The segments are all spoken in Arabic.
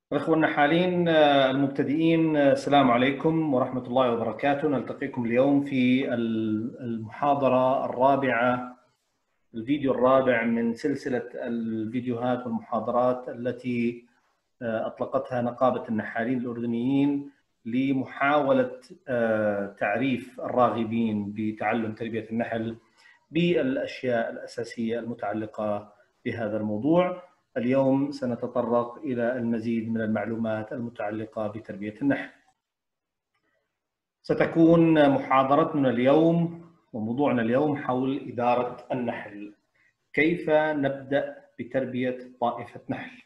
الأخوة النحالين المبتدئين، السلام عليكم ورحمة الله وبركاته. نلتقيكم اليوم في المحاضرة الرابعة، الفيديو الرابع من سلسلة الفيديوهات والمحاضرات التي أطلقتها نقابة النحالين الأردنيين لمحاولة تعريف الراغبين بتعلم تربية النحل بالأشياء الأساسية المتعلقة بهذا الموضوع. اليوم سنتطرق إلى المزيد من المعلومات المتعلقة بتربية النحل. ستكون محاضرتنا اليوم وموضوعنا اليوم حول إدارة النحل. كيف نبدأ بتربية طائفة نحل؟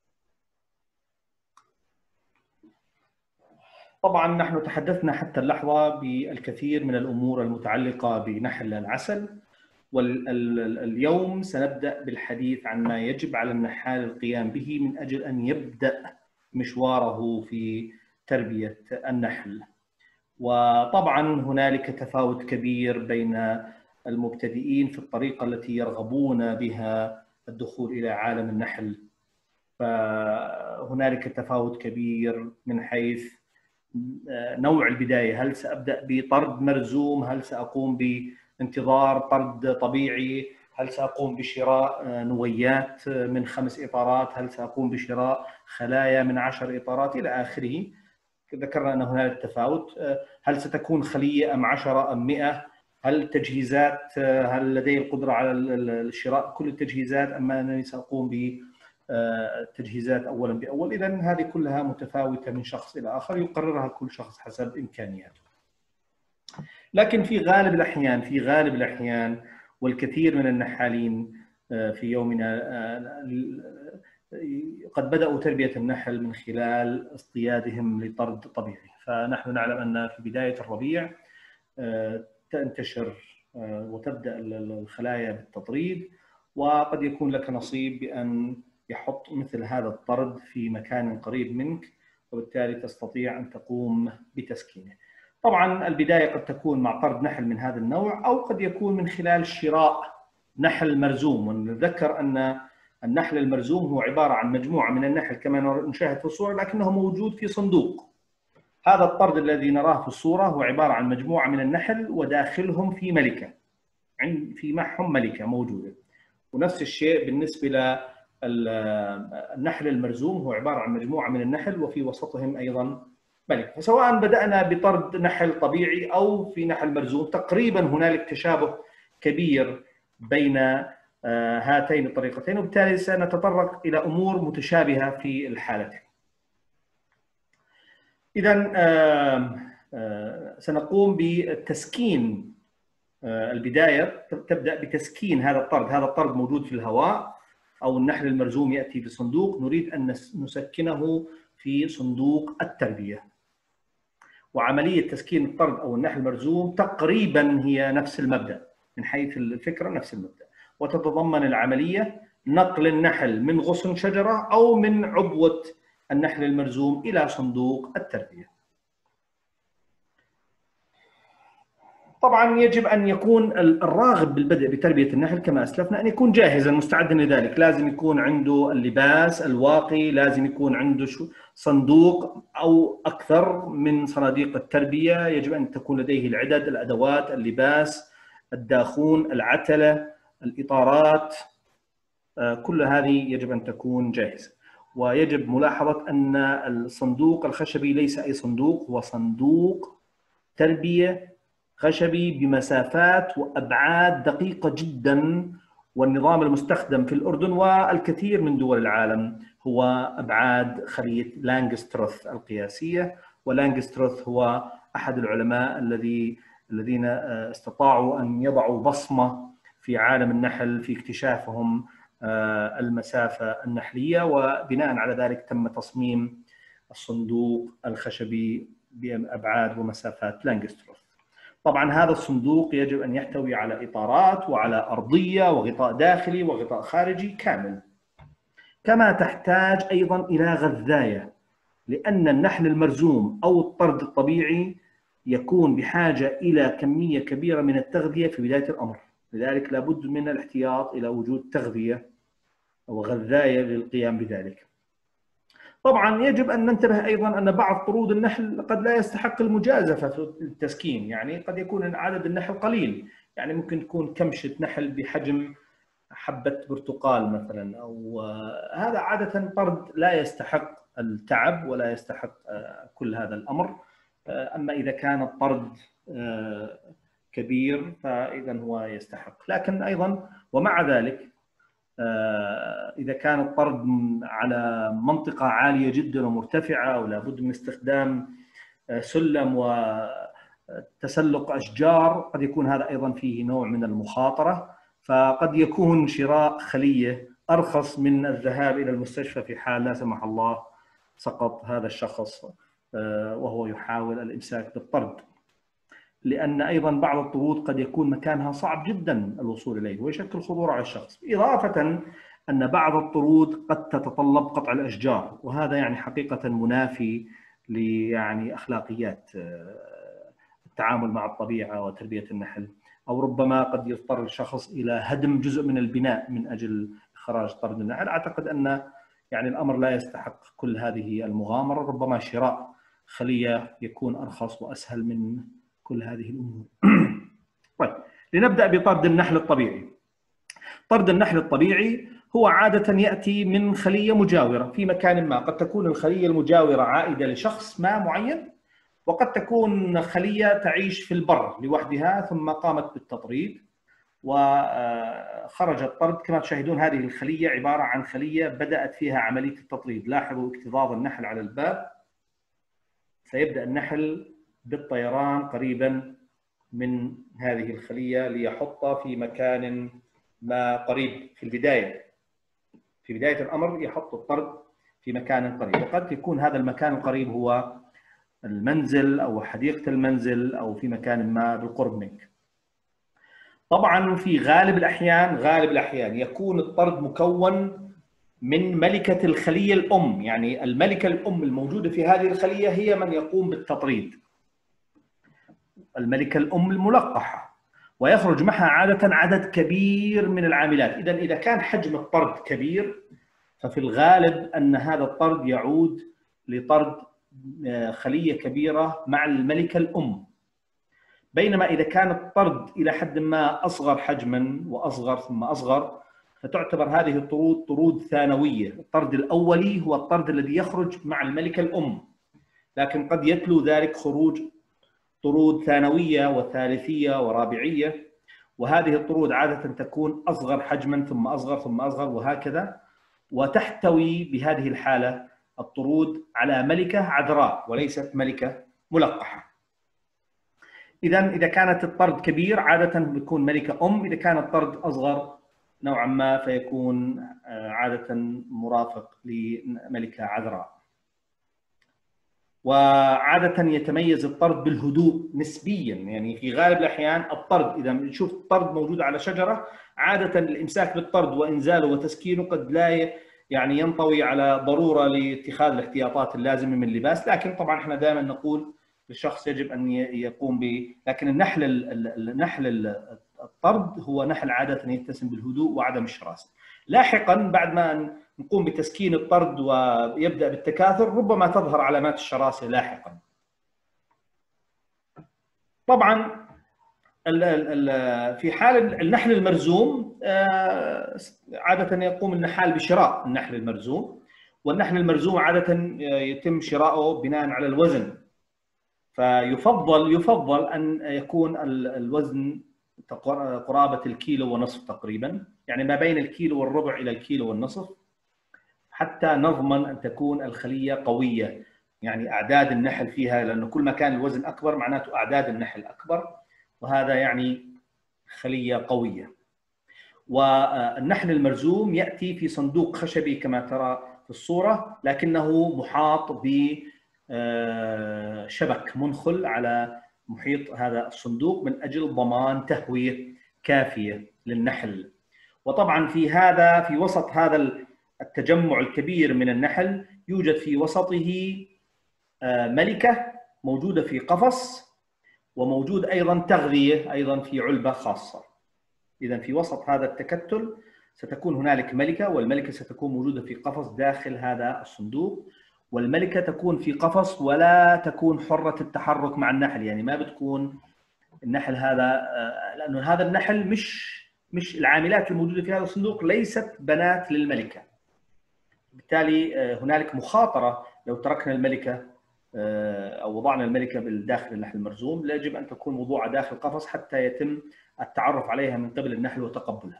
طبعا نحن تحدثنا حتى اللحظة بالكثير من الأمور المتعلقة بنحل العسل، واليوم سنبدأ بالحديث عن ما يجب على النحال القيام به من أجل أن يبدأ مشواره في تربية النحل. وطبعا هنالك تفاوت كبير بين المبتدئين في الطريقة التي يرغبون بها الدخول إلى عالم النحل، فهنالك تفاوت كبير من حيث نوع البداية. هل سأبدأ بطرد مرزوم؟ هل سأقوم بانتظار طرد طبيعي؟ هل سأقوم بشراء نويات من 5 إطارات؟ هل سأقوم بشراء خلايا من 10 إطارات إلى آخره؟ ذكرنا أن هنالك تفاوت. هل ستكون خلية أم 10 أم 100؟ هل التجهيزات، هل لدي القدرة على شراء كل التجهيزات أم أنني سأقوم بتجهيزات أولا بأول؟ إذن هذه كلها متفاوتة من شخص إلى آخر، يقررها كل شخص حسب إمكانياته. لكن في غالب الأحيان والكثير من النحالين في يومنا قد بدأوا تربية النحل من خلال اصطيادهم لطرد طبيعي. فنحن نعلم أن في بداية الربيع تنتشر وتبدأ الخلايا بالتطريد، وقد يكون لك نصيب بأن يحط مثل هذا الطرد في مكان قريب منك، وبالتالي تستطيع أن تقوم بتسكينه. طبعا البداية قد تكون مع طرد نحل من هذا النوع، أو قد يكون من خلال شراء نحل مرزوم. ونذكر أن النحل المرزوم هو عبارة عن مجموعة من النحل كما نشاهد في الصورة، لكنه موجود في صندوق. هذا الطرد الذي نراه في الصورة هو عبارة عن مجموعة من النحل وداخلهم في ملكة، في معهم ملكة موجودة. ونفس الشيء بالنسبة للنحل المرزوم، هو عبارة عن مجموعة من النحل وفي وسطهم أيضا ملكة. فسواء بدأنا بطرد نحل طبيعي أو في نحل مرزوم، تقريبا هنالك تشابه كبير بين هاتين الطريقتين، وبالتالي سنتطرق إلى أمور متشابهة في الحالتين. إذن سنقوم بتسكين. البداية تبدأ بتسكين هذا الطرد. هذا الطرد موجود في الهواء، أو النحل المرزوم يأتي في صندوق، نريد أن نسكنه في صندوق التربية. وعملية تسكين الطرد أو النحل المرزوم تقريبا هي نفس المبدأ من حيث الفكرة، نفس المبدأ، وتتضمن العملية نقل النحل من غصن شجرة أو من عبوة النحل المرزوم إلى صندوق التربية. طبعا يجب أن يكون الراغب بالبدء بتربية النحل كما أسلفنا أن يكون جاهزا مستعدا لذلك. لازم يكون عنده اللباس الواقي، لازم يكون عنده صندوق أو أكثر من صناديق التربية، يجب أن تكون لديه العدد، الأدوات، اللباس، الداخون، العتلة، الإطارات، كل هذه يجب أن تكون جاهزة. ويجب ملاحظة أن الصندوق الخشبي ليس أي صندوق، هو صندوق تربية خشبي بمسافات وأبعاد دقيقة جدا، والنظام المستخدم في الأردن والكثير من دول العالم هو أبعاد خلية لانجستروث القياسية. ولانجستروث هو أحد العلماء الذين استطاعوا أن يضعوا بصمة في عالم النحل في اكتشافهم المسافة النحلية، وبناء على ذلك تم تصميم الصندوق الخشبي بأبعاد ومسافات لانجستروث. طبعا هذا الصندوق يجب أن يحتوي على إطارات وعلى أرضية وغطاء داخلي وغطاء خارجي كامل. كما تحتاج أيضا إلى غذاية، لأن النحل المرزوم أو الطرد الطبيعي يكون بحاجة إلى كمية كبيرة من التغذية في بداية الأمر، لذلك لابد من الاحتياط إلى وجود تغذية وغذاية للقيام بذلك. طبعا يجب أن ننتبه أيضا أن بعض طرود النحل قد لا يستحق المجازفة في التسكين، يعني قد يكون عدد النحل قليل، يعني ممكن تكون كمشة نحل بحجم حبة برتقال مثلا، أو هذا عادة طرد لا يستحق التعب ولا يستحق كل هذا الأمر. أما إذا كان الطرد كبير فإذا هو يستحق. لكن أيضا ومع ذلك إذا كان الطرد على منطقة عالية جدا ومرتفعة ولا بد من استخدام سلم وتسلق أشجار، قد يكون هذا أيضا فيه نوع من المخاطرة، فقد يكون شراء خلية أرخص من الذهاب إلى المستشفى في حال لا سمح الله سقط هذا الشخص وهو يحاول الإمساك بالطرد، لأن أيضا بعض الطرود قد يكون مكانها صعب جدا الوصول إليه ويشكل خطورة على الشخص، إضافة أن بعض الطرود قد تتطلب قطع الأشجار، وهذا يعني حقيقة منافي يعني أخلاقيات التعامل مع الطبيعة وتربية النحل، أو ربما قد يضطر الشخص إلى هدم جزء من البناء من أجل إخراج طرد النحل. أعتقد أن يعني الأمر لا يستحق كل هذه المغامرة، ربما شراء خلية يكون أرخص وأسهل من كل هذه الأمور. طيب، لنبدأ بطرد النحل الطبيعي. طرد النحل الطبيعي هو عادة يأتي من خلية مجاورة في مكان ما، قد تكون الخلية المجاورة عائدة لشخص ما معين، وقد تكون خلية تعيش في البر لوحدها ثم قامت بالتطريد وخرج الطرد. كما تشاهدون هذه الخلية عبارة عن خلية بدأت فيها عملية التطريد. لاحظوا اكتظاظ النحل على الباب، سيبدأ النحل بالطيران قريبا من هذه الخلية ليحطها في مكان ما قريب. في بداية الأمر يحط الطرد في مكان قريب، وقد يكون هذا المكان القريب هو المنزل أو حديقة المنزل أو في مكان ما بالقرب منك. طبعا في غالب الأحيان يكون الطرد مكون من ملكة الخلية الأم، يعني الملكة الأم الموجودة في هذه الخلية هي من يقوم بالتطريد، الملكة الأم الملقحة، ويخرج معها عادة عدد كبير من العاملات. إذا كان حجم الطرد كبير ففي الغالب أن هذا الطرد يعود لطرد خلية كبيرة مع الملكة الأم، بينما إذا كان الطرد إلى حد ما أصغر حجما وأصغر ثم أصغر فتعتبر هذه الطرود طرود ثانوية. الطرد الأولي هو الطرد الذي يخرج مع الملكة الأم، لكن قد يتلو ذلك خروج طرود ثانوية وثالثية ورابعية، وهذه الطرود عادة تكون أصغر حجما ثم أصغر ثم أصغر وهكذا، وتحتوي بهذه الحالة الطرود على ملكة عذراء وليست ملكة ملقحة. إذا كانت الطرد كبير عادة بيكون ملكة أم، إذا كان الطرد أصغر نوعا ما فيكون عادة مرافق لملكة عذراء. وعادة يتميز الطرد بالهدوء نسبيا، يعني في غالب الأحيان الطرد إذا نشوف الطرد موجود على شجرة، عادة الإمساك بالطرد وإنزاله وتسكينه قد لا يعني ينطوي على ضرورة لاتخاذ الاحتياطات اللازمة من لباس، لكن طبعا احنا دائما نقول للشخص يجب أن يقوم لكن النحل الطرد هو نحل عادة يتسم بالهدوء وعدم الشراسة. لاحقا بعد ما نقوم بتسكين الطرد ويبدأ بالتكاثر ربما تظهر علامات الشراسة لاحقا. طبعا في حال النحل المرزوم عادة يقوم النحال بشراء النحل المرزوم، والنحل المرزوم عادة يتم شراؤه بناء على الوزن، فيفضل أن يكون الوزن قرابة الكيلو ونصف تقريبا، يعني ما بين الكيلو والربع إلى الكيلو والنصف، حتى نضمن أن تكون الخلية قوية، يعني أعداد النحل فيها، لأنه كل ما كان الوزن أكبر معناته أعداد النحل أكبر، وهذا يعني خلية قوية. والنحل المرزوم يأتي في صندوق خشبي كما ترى في الصورة، لكنه محاط بشبك منخل على محيط هذا الصندوق من أجل ضمان تهوية كافية للنحل. وطبعا في وسط هذا التجمع الكبير من النحل يوجد في وسطه ملكة موجودة في قفص، وموجود أيضا تغذية أيضا في علبة خاصة. إذا في وسط هذا التكتل ستكون هنالك ملكة، والملكة ستكون موجودة في قفص داخل هذا الصندوق، والملكة تكون في قفص ولا تكون حرة التحرك مع النحل، يعني ما بتكون النحل هذا، لأنه هذا النحل مش العاملات الموجودة في هذا الصندوق ليست بنات للملكة. بالتالي هنالك مخاطرة لو تركنا الملكة أو وضعنا الملكة بالداخل النحل المرزوم، يجب أن تكون موضوعة داخل قفص حتى يتم التعرف عليها من قبل النحل وتقبلها.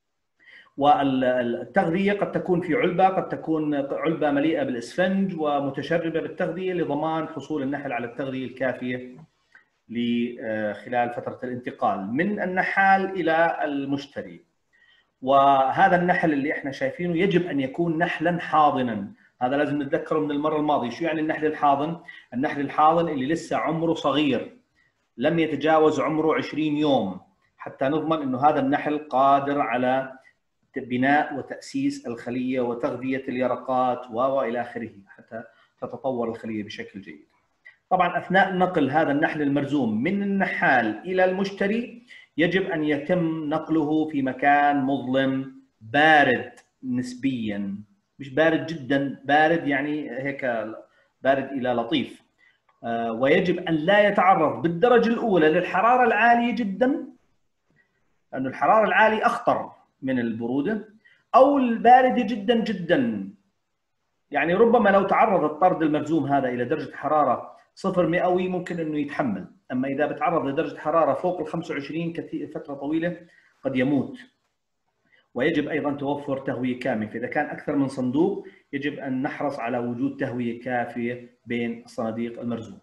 والتغذية قد تكون في علبة، قد تكون علبة مليئة بالإسفنج ومتشربة بالتغذية لضمان حصول النحل على التغذية الكافية خلال فترة الانتقال من النحال إلى المشتري. وهذا النحل اللي احنا شايفينه يجب أن يكون نحلا حاضنا، هذا لازم نتذكره من المرة الماضية. شو يعني النحل الحاضن؟ النحل الحاضن اللي لسه عمره صغير، لم يتجاوز عمره 20 يوم، حتى نضمن أنه هذا النحل قادر على بناء وتأسيس الخلية وتغذية اليرقات وإلى آخره حتى تتطور الخلية بشكل جيد. طبعا أثناء نقل هذا النحل المرزوم من النحال إلى المشتري يجب أن يتم نقله في مكان مظلم بارد نسبيا، مش بارد جدا، بارد يعني هيك بارد إلى لطيف. ويجب أن لا يتعرض بالدرجة الأولى للحرارة العالية جدا، لأن الحرارة العالية أخطر من البرودة، أو الباردة جدا جدا. يعني ربما لو تعرض الطرد المرزوم هذا إلى درجة حرارة 0 مئوي ممكن أنه يتحمل، أما إذا بتعرض لدرجة حرارة فوق ال 25 فترة طويلة قد يموت. ويجب أيضا توفر تهوية كاملة، فإذا كان أكثر من صندوق يجب أن نحرص على وجود تهوية كافية بين الصناديق المرزومة.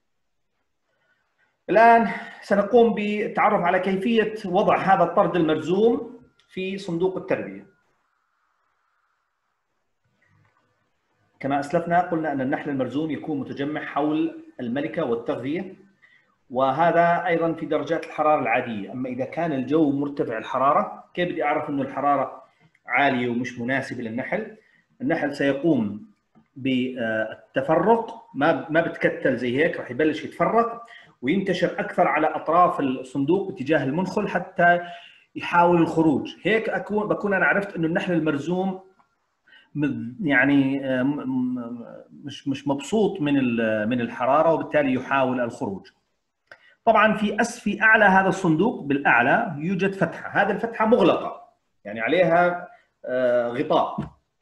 الآن سنقوم بالتعرف على كيفية وضع هذا الطرد المرزوم في صندوق التربية. كما أسلفنا قلنا أن النحل المرزوم يكون متجمع حول الملكة والتغذية، وهذا أيضا في درجات الحرارة العادية. أما إذا كان الجو مرتفع الحرارة، كيف بدي أعرف أنه الحرارة عالية ومش مناسبة للنحل؟ النحل سيقوم بالتفرق، ما بتكتل زي هيك، راح يبلش يتفرق وينتشر أكثر على أطراف الصندوق باتجاه المنخل حتى يحاول الخروج. هيك بكون أنا عرفت أنه النحل المرزوم يعني مش مبسوط من الحرارة، وبالتالي يحاول الخروج. طبعا في أعلى هذا الصندوق بالأعلى يوجد فتحة، هذه الفتحة مغلقة يعني عليها غطاء،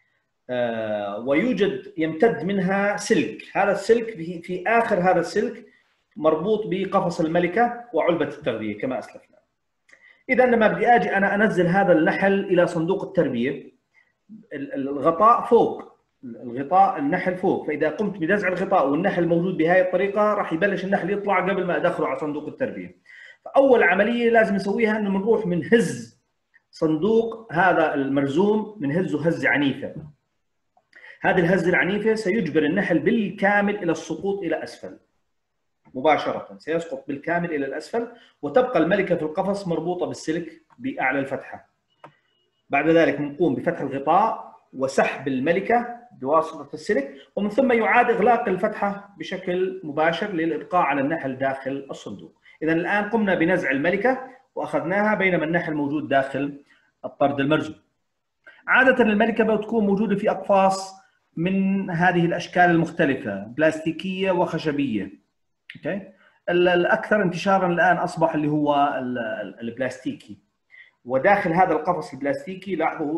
ويوجد يمتد منها سلك، هذا السلك في آخر هذا السلك مربوط بقفص الملكة وعلبة التغذية كما أسلفنا. إذا لما بدي أجي أنا أنزل هذا النحل إلى صندوق التربية، الغطاء فوق، الغطاء النحل فوق، فإذا قمت بنزع الغطاء والنحل موجود بهذه الطريقة راح يبلش النحل يطلع قبل ما أدخله على صندوق التربية. فأول عملية لازم نسويها إنه بنروح بنهز صندوق هذا المرزوم، بنهزه هزة عنيفة. هذه الهزة العنيفة سيجبر النحل بالكامل إلى السقوط إلى أسفل مباشرة، سيسقط بالكامل إلى الأسفل، وتبقى الملكة في القفص مربوطة بالسلك بأعلى الفتحة. بعد ذلك نقوم بفتح الغطاء وسحب الملكة بواسطة السلك، ومن ثم يعاد إغلاق الفتحة بشكل مباشر للإبقاء على النحل داخل الصندوق. إذا الآن قمنا بنزع الملكة وأخذناها بينما النحل موجود داخل الطرد المرزوم. عادة الملكة بتكون موجودة في أقفاص من هذه الأشكال المختلفة، بلاستيكية وخشبية. أوكي؟ الأكثر انتشاراً الآن أصبح اللي هو البلاستيكي، وداخل هذا القفص البلاستيكي لاحظوا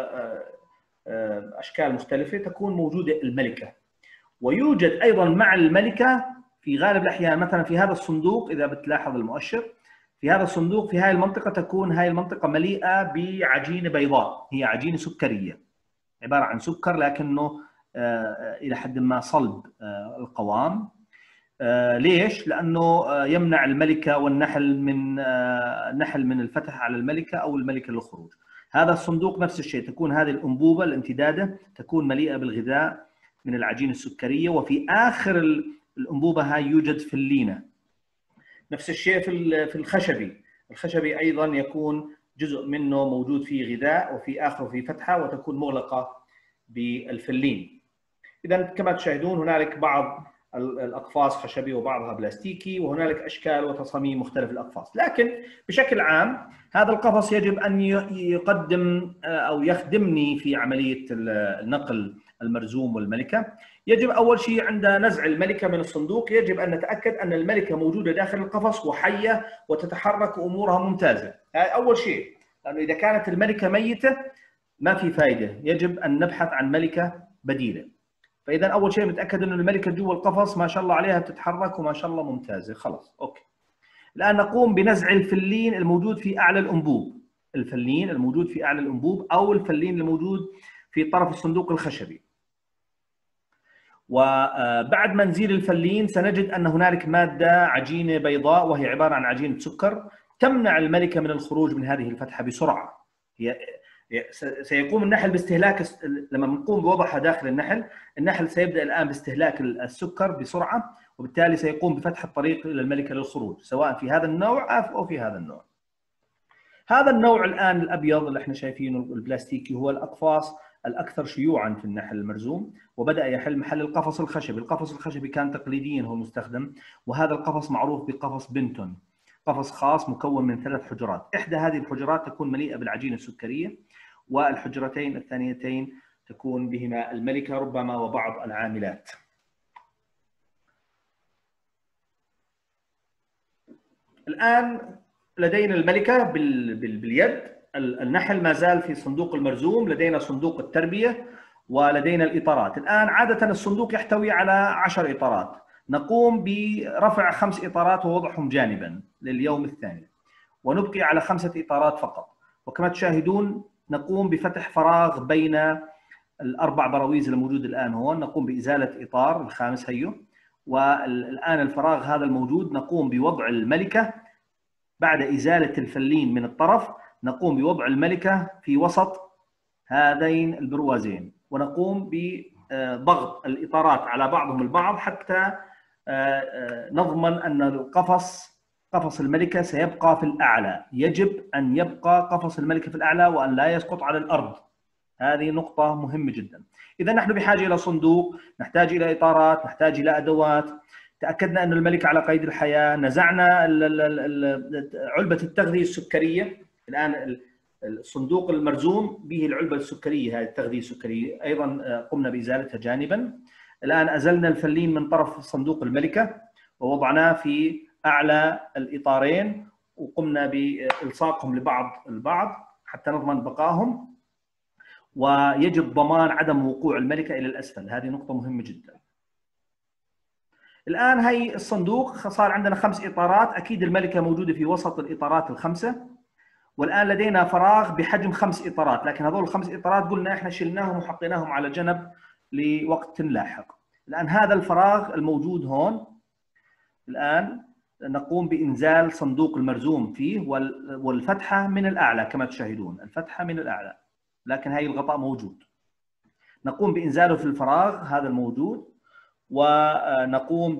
أشكال مختلفة تكون موجودة الملكة. ويوجد أيضاً مع الملكة في غالب الأحيان، مثلاً في هذا الصندوق إذا بتلاحظ المؤشر، في هذا الصندوق في هذه المنطقة تكون هذه المنطقة مليئة بعجينة بيضاء، هي عجينة سكرية، عبارة عن سكر لكنه إلى حد ما صلب القوام. ليش؟ لأنه يمنع الملكة والنحل من الفتح على الملكة أو الملكة للخروج. هذا الصندوق نفس الشيء، تكون هذه الأنبوبة الامتدادة تكون مليئة بالغذاء من العجينة السكرية، وفي آخر الأنبوبة هاي يوجد فلينة. نفس الشيء في الخشبي أيضا يكون جزء منه موجود فيه غذاء وفي آخره في فتحة وتكون مغلقة بالفلين. إذا كما تشاهدون هنالك بعض الأقفاص خشبي وبعضها بلاستيكي، وهنالك أشكال وتصاميم مختلف الأقفاص، لكن بشكل عام هذا القفص يجب أن يقدم أو يخدمني في عملية نقل المرزوم والملكة. يجب أول شيء عند نزع الملكة من الصندوق يجب أن نتأكد أن الملكة موجودة داخل القفص وحية وتتحرك وأمورها ممتازة. هذا أول شيء، لأنه إذا كانت الملكة ميتة ما في فائدة، يجب أن نبحث عن ملكة بديلة. فإذا أول شيء نتأكد أن الملكة جوا القفص ما شاء الله عليها بتتحرك وما شاء الله ممتازة. خلاص أوكي. الآن نقوم بنزع الفلين الموجود في أعلى الأنبوب، الفلين الموجود في أعلى الأنبوب أو الفلين الموجود في طرف الصندوق الخشبي. وبعد ما نزيل الفلين سنجد أن هنالك مادة عجينة بيضاء وهي عبارة عن عجينة سكر تمنع الملكة من الخروج من هذه الفتحة بسرعة. سيقوم النحل باستهلاك، لما نقوم بوضعها داخل النحل سيبدأ الآن باستهلاك السكر بسرعة، وبالتالي سيقوم بفتح الطريق إلى الملكة للخروج سواء في هذا النوع أو في هذا النوع. هذا النوع الآن الأبيض اللي احنا شايفينه البلاستيكي هو الأقفاص الأكثر شيوعاً في النحل المرزوم، وبدأ يحل محل القفص الخشبي. القفص الخشبي كان تقليدياً هو المستخدم، وهذا القفص معروف بقفص بنتون، قفص خاص مكون من 3 حجرات. إحدى هذه الحجرات تكون مليئة بالعجينة السكرية، والحجرتين الثانيتين تكون بهما الملكة ربما وبعض العاملات. الآن لدينا الملكة باليد، النحل ما زال في صندوق المرزوم، لدينا صندوق التربية ولدينا الإطارات. الآن عادة الصندوق يحتوي على 10 إطارات، نقوم برفع 5 إطارات ووضعهم جانبا لليوم الثاني، ونبقي على 5 إطارات فقط. وكما تشاهدون نقوم بفتح فراغ بين ال4 براويز الموجود الآن هون، نقوم بإزالة إطار الخامس هيو، والآن الفراغ هذا الموجود نقوم بوضع الملكة. بعد إزالة الفلين من الطرف نقوم بوضع الملكة في وسط هذين البروازين، ونقوم بضغط الإطارات على بعضهم البعض حتى نضمن أن قفص الملكة سيبقى في الأعلى. يجب أن يبقى قفص الملكة في الأعلى وأن لا يسقط على الأرض. هذه نقطة مهمة جدًا. إذا نحن بحاجة إلى صندوق، نحتاج إلى إطارات، نحتاج إلى أدوات. تأكدنا أن الملكة على قيد الحياة، نزعنا علبة التغذية السكرية. الآن الصندوق المرزوم به العلبة السكرية، هذه التغذية السكرية أيضا قمنا بإزالتها جانبا. الآن أزلنا الفلين من طرف صندوق الملكة ووضعناه في أعلى الإطارين، وقمنا بإلصاقهم لبعض البعض حتى نضمن بقائهم، ويجب ضمان عدم وقوع الملكة إلى الأسفل. هذه نقطة مهمة جدا. الآن هي الصندوق صار عندنا 5 إطارات، أكيد الملكة موجودة في وسط الإطارات ال5، والآن لدينا فراغ بحجم 5 إطارات، لكن هذول ال5 إطارات قلنا إحنا شلناهم وحطيناهم على جنب لوقت لاحق. الآن هذا الفراغ الموجود هون، الآن نقوم بإنزال صندوق المرزوم فيه والفتحة من الأعلى كما تشاهدون، الفتحة من الأعلى، لكن هاي الغطاء موجود. نقوم بإنزاله في الفراغ هذا الموجود، ونقوم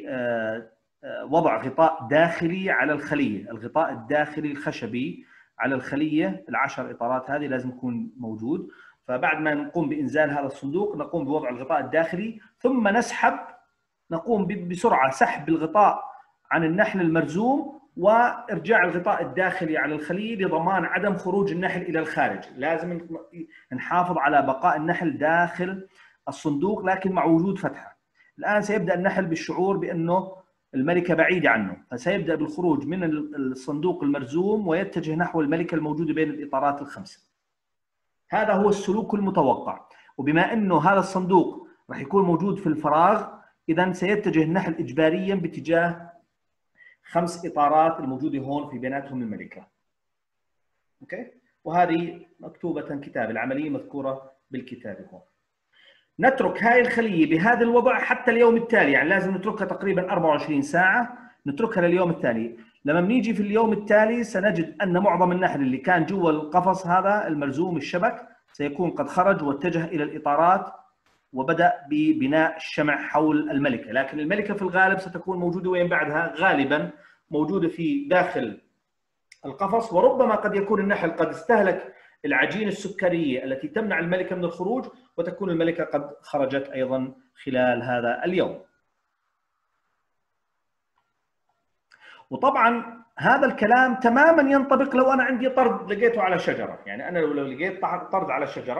بوضع غطاء داخلي على الخلية، الغطاء الداخلي الخشبي على الخلية. ال10 إطارات هذه لازم يكون موجود. فبعد ما نقوم بإنزال هذا الصندوق نقوم بوضع الغطاء الداخلي، ثم نقوم بسرعة سحب الغطاء عن النحل المرزوم وإرجاع الغطاء الداخلي على الخلية لضمان عدم خروج النحل إلى الخارج. لازم نحافظ على بقاء النحل داخل الصندوق لكن مع وجود فتحة. الآن سيبدأ النحل بالشعور بأنه الملكة بعيدة عنه، فسيبدأ بالخروج من الصندوق المرزوم ويتجه نحو الملكة الموجودة بين الإطارات ال5. هذا هو السلوك المتوقع. وبما أنه هذا الصندوق راح يكون موجود في الفراغ، إذا سيتجه النحل إجباريا باتجاه 5 إطارات الموجودة هون في بيناتهم الملكة. أوكي؟ وهذه مكتوبة كتاب، العملية مذكورة بالكتاب هون. نترك هاي الخلية بهذا الوضع حتى اليوم التالي، يعني لازم نتركها تقريبا 24 ساعة، نتركها لليوم التالي. لما بنيجي في اليوم التالي سنجد أن معظم النحل اللي كان جوا القفص هذا المرزوم الشبك سيكون قد خرج واتجه إلى الإطارات وبدأ ببناء الشمع حول الملكة. لكن الملكة في الغالب ستكون موجودة وين بعدها؟ غالبا موجودة في داخل القفص، وربما قد يكون النحل قد استهلك العجينة السكرية التي تمنع الملكة من الخروج، وتكون الملكة قد خرجت أيضا خلال هذا اليوم. وطبعا هذا الكلام تماما ينطبق لو أنا عندي طرد لقيته على شجرة. يعني أنا لو لقيت طرد على شجرة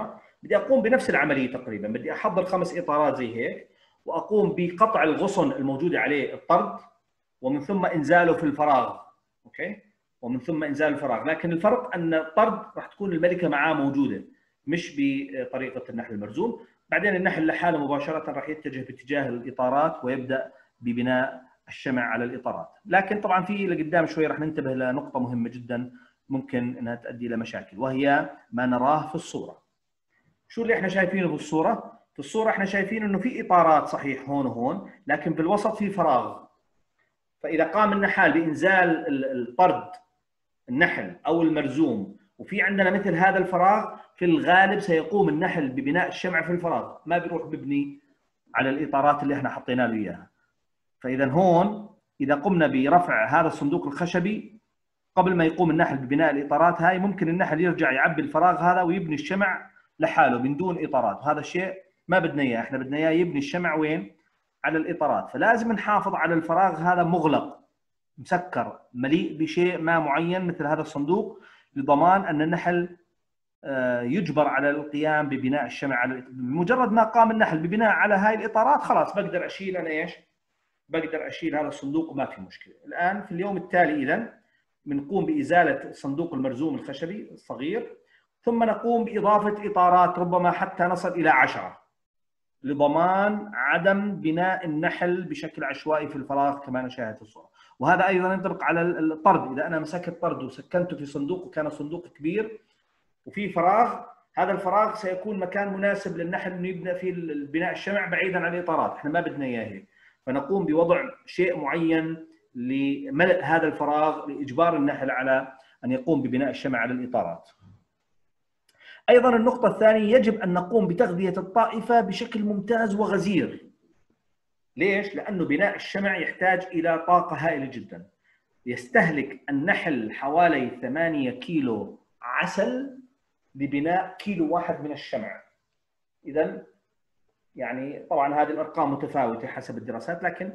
بدي اقوم بنفس العمليه تقريبا، بدي احضر 5 اطارات زي هيك، واقوم بقطع الغصن الموجوده عليه الطرد، ومن ثم انزاله في الفراغ. اوكي، ومن ثم انزال الفراغ، لكن الفرق ان الطرد راح تكون الملكه معاه موجوده، مش بطريقه النحل المرزوم. بعدين النحل لحاله مباشره راح يتجه باتجاه الاطارات ويبدا ببناء الشمع على الاطارات. لكن طبعا في لقدام شوي راح ننتبه لنقطه مهمه جدا ممكن انها تؤدي الى مشاكل، وهي ما نراه في الصوره. شو اللي احنا شايفينه في الصوره؟ في الصوره احنا شايفين انه في اطارات صحيح هون وهون، لكن في الوسط في فراغ. فاذا قام النحال بانزال الطرد النحل او المرزوم وفي عندنا مثل هذا الفراغ، في الغالب سيقوم النحل ببناء الشمع في الفراغ، ما بيروح ببني على الاطارات اللي احنا حطينا له اياها. فاذا هون اذا قمنا برفع هذا الصندوق الخشبي قبل ما يقوم النحل ببناء الاطارات هاي، ممكن النحل يرجع يعبي الفراغ هذا ويبني الشمع لحاله من دون اطارات، وهذا الشيء ما بدنا اياه. احنا بدنا اياه يبني الشمع وين؟ على الاطارات. فلازم نحافظ على الفراغ هذا مغلق مسكر مليء بشيء ما معين مثل هذا الصندوق، لضمان ان النحل يجبر على القيام ببناء الشمع على بمجرد ما قام النحل ببناء على هاي الاطارات خلاص بقدر اشيل انا ايش؟ بقدر اشيل هذا الصندوق وما في مشكله. الان في اليوم التالي اذا بنقوم بازاله الصندوق المرزوم الخشبي الصغير، ثم نقوم باضافه اطارات ربما حتى نصل الى 10 لضمان عدم بناء النحل بشكل عشوائي في الفراغ كما نشاهد في الصوره. وهذا ايضا ينطبق على الطرد. اذا انا مسكت طرد وسكنته في صندوق وكان صندوق كبير وفي فراغ، هذا الفراغ سيكون مكان مناسب للنحل انه يبنى فيه بناء الشمع بعيدا عن الاطارات، احنا ما بدنا اياه هيك. فنقوم بوضع شيء معين لملء هذا الفراغ لاجبار النحل على ان يقوم ببناء الشمع على الاطارات. ايضا النقطة الثانية، يجب ان نقوم بتغذية الطائفة بشكل ممتاز وغزير. ليش؟ لانه بناء الشمع يحتاج الى طاقة هائلة جدا. يستهلك النحل حوالي 8 كيلو عسل لبناء كيلو واحد من الشمع. اذا يعني طبعا هذه الارقام متفاوتة حسب الدراسات، لكن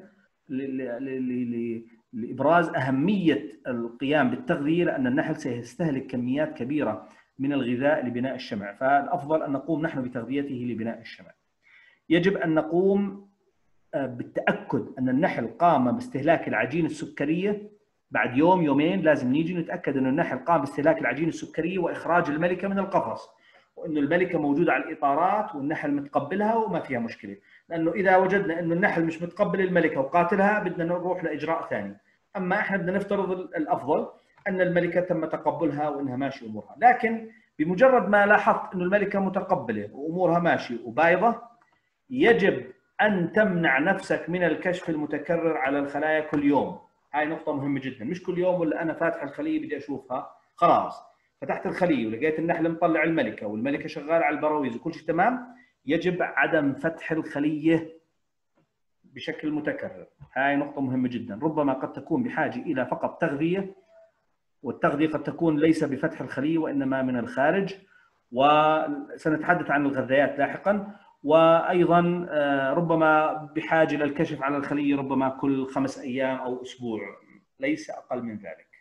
لابراز اهمية القيام بالتغذية، لان النحل سيستهلك كميات كبيرة من الغذاء لبناء الشمع، فالافضل ان نقوم نحن بتغذيته لبناء الشمع. يجب ان نقوم بالتاكد ان النحل قام باستهلاك العجين السكريه بعد يوم يومين. لازم نيجي نتاكد انه النحل قام باستهلاك العجين السكريه واخراج الملكه من القفص، وانه الملكه موجوده على الاطارات والنحل متقبلها وما فيها مشكله. لانه اذا وجدنا انه النحل مش متقبل الملكه وقاتلها بدنا نروح لاجراء ثاني. اما احنا بدنا نفترض الافضل ان الملكه تم تقبلها وانها ماشي امورها. لكن بمجرد ما لاحظت انه الملكه متقبله وامورها ماشي وبايضه، يجب ان تمنع نفسك من الكشف المتكرر على الخلايا كل يوم. هاي نقطه مهمه جدا. مش كل يوم ولا انا فاتح الخليه بدي اشوفها، خلاص فتحت الخليه ولقيت النحل مطلع الملكه والملكه شغاله على البراويز وكل شيء تمام، يجب عدم فتح الخليه بشكل متكرر. هاي نقطه مهمه جدا. ربما قد تكون بحاجه الى فقط تغذيه، والتغذية قد تكون ليس بفتح الخلية وإنما من الخارج، وسنتحدث عن الغذايات لاحقا. وأيضا ربما بحاجة للكشف على الخلية ربما كل 5 أيام أو أسبوع، ليس أقل من ذلك.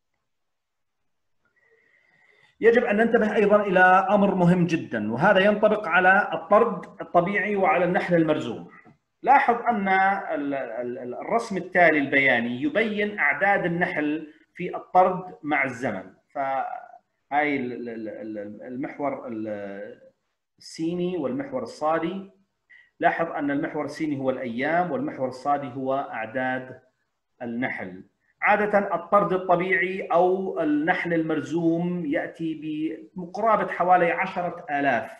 يجب أن ننتبه أيضا إلى أمر مهم جدا، وهذا ينطبق على الطرد الطبيعي وعلى النحل المرزوم. لاحظ أن الرسم التالي البياني يبين أعداد النحل في الطرد مع الزمن. فهاي المحور السيني والمحور الصادي. لاحظ أن المحور السيني هو الأيام والمحور الصادي هو أعداد النحل. عادة الطرد الطبيعي أو النحل المرزوم يأتي بقرابة حوالي 10,000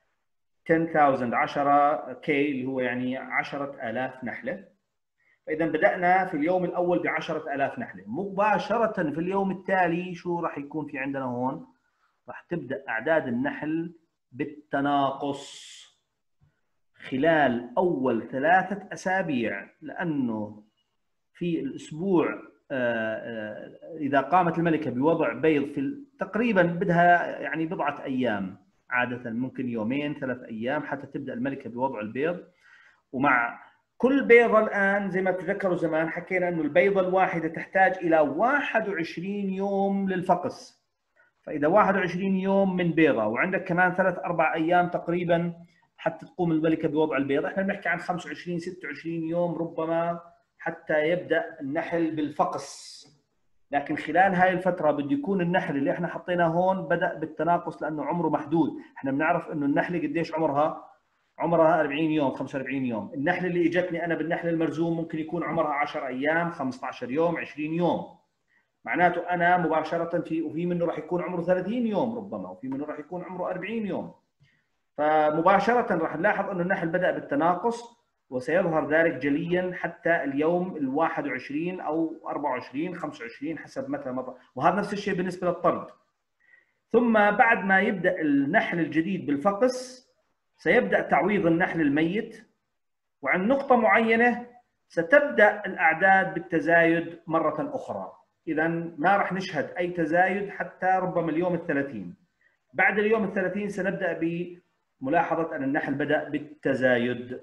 10 كي اللي هو يعني 10,000 نحلة. فإذا بدأنا في اليوم الأول ب10,000 نحلة، مباشرة في اليوم التالي شو راح يكون في عندنا هون؟ راح تبدأ أعداد النحل بالتناقص خلال أول 3 أسابيع، لأنه في الأسبوع إذا قامت الملكة بوضع بيض في تقريبا بدها يعني بضعة أيام، عادة ممكن يومين 3 أيام حتى تبدأ الملكة بوضع البيض. ومع كل بيضة الآن زي ما تذكروا زمان حكينا أنه البيضة الواحدة تحتاج إلى 21 يوم للفقس. فإذا 21 يوم من بيضة وعندك كمان 3-4 أيام تقريبا حتى تقوم الملكة بوضع البيضة، احنا بنحكي عن 25-26 يوم ربما حتى يبدأ النحل بالفقس. لكن خلال هاي الفترة بده يكون النحل اللي احنا حطيناه هون بدأ بالتناقص لأنه عمره محدود. احنا بنعرف إنه النحلة قديش عمرها 40 يوم 45 يوم. النحلة اللي اجتني أنا بالنحل المرزوم ممكن يكون عمرها 10 أيام 15 يوم 20 يوم. معناته أنا مباشرة وفي منه راح يكون عمره 30 يوم ربما، وفي منه راح يكون عمره 40 يوم. فمباشرة راح نلاحظ أنه النحل بدأ بالتناقص، وسيظهر ذلك جليا حتى اليوم 21 أو 24 25 حسب متى مضى. وهذا نفس الشيء بالنسبة للطرد. ثم بعد ما يبدأ النحل الجديد بالفقس سيبدأ تعويض النحل الميت، وعند نقطة معينة ستبدأ الأعداد بالتزايد مرة أخرى. إذا ما راح نشهد أي تزايد حتى ربما اليوم 30. بعد اليوم 30 سنبدأ بملاحظة أن النحل بدأ بالتزايد.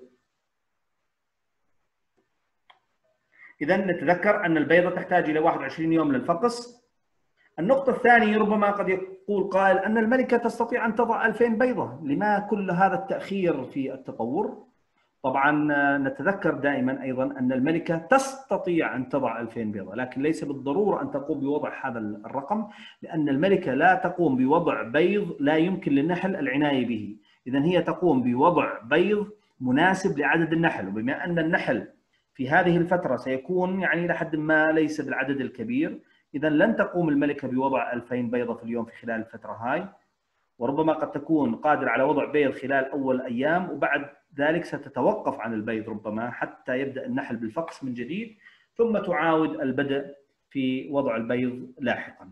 إذا نتذكر أن البيضة تحتاج إلى 21 يوم للفقس. النقطة الثانية، ربما قد يقول قائل أن الملكة تستطيع أن تضع 2000 بيضة، لما كل هذا التأخير في التطور؟ طبعا نتذكر دائما أيضا أن الملكة تستطيع أن تضع 2000 بيضة، لكن ليس بالضرورة أن تقوم بوضع هذا الرقم، لأن الملكة لا تقوم بوضع بيض لا يمكن للنحل العناية به. إذن هي تقوم بوضع بيض مناسب لعدد النحل، وبما أن النحل في هذه الفترة سيكون يعني لحد ما ليس بالعدد الكبير، إذن لن تقوم الملكة بوضع 2000 بيضة في اليوم في خلال الفترة هاي، وربما قد تكون قادرة على وضع بيض خلال أول أيام، وبعد ذلك ستتوقف عن البيض ربما حتى يبدأ النحل بالفقس من جديد، ثم تعاود البدء في وضع البيض لاحقا.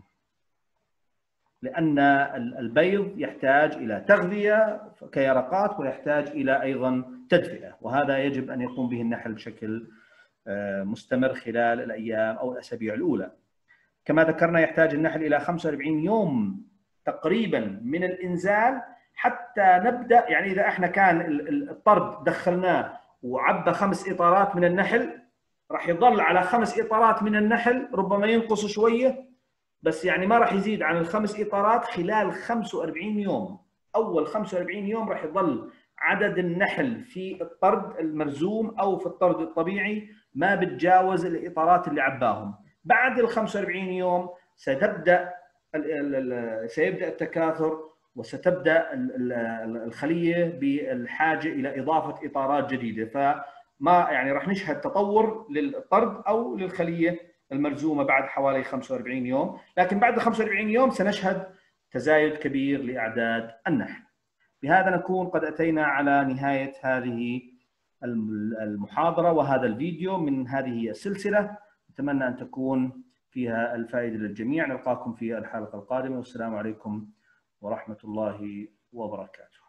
لأن البيض يحتاج إلى تغذية كيرقات ويحتاج إلى أيضا تدفئة، وهذا يجب أن يقوم به النحل بشكل مستمر خلال الأيام أو الأسابيع الأولى. كما ذكرنا يحتاج النحل إلى 45 يوم تقريبا من الإنزال حتى نبدأ، يعني إذا احنا كان الطرد دخلناه وعبى 5 إطارات من النحل، راح يظل على 5 إطارات من النحل، ربما ينقص شوية بس يعني ما راح يزيد عن ال5 إطارات خلال 45 يوم. أول 45 يوم راح يظل عدد النحل في الطرد المرزوم أو في الطرد الطبيعي ما بتجاوز الإطارات اللي عباهم. بعد ال 45 يوم سيبدأ التكاثر، وستبدأ الخلية بالحاجة إلى إضافة إطارات جديدة، فما يعني راح نشهد تطور للطرد أو للخلية المرزومة بعد حوالي 45 يوم. لكن بعد 45 يوم سنشهد تزايد كبير لأعداد النحل. بهذا نكون قد أتينا على نهاية هذه المحاضرة وهذا الفيديو من هذه السلسلة. أتمنى أن تكون فيها الفائدة للجميع. نلقاكم في الحلقة القادمة، والسلام عليكم ورحمة الله وبركاته.